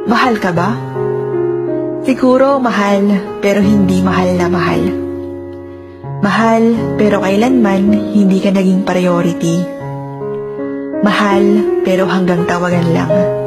Mahal ka ba? Siguro mahal, pero hindi mahal na mahal. Mahal, pero kailanman hindi ka naging priority. Mahal, pero hanggang tawagan lang.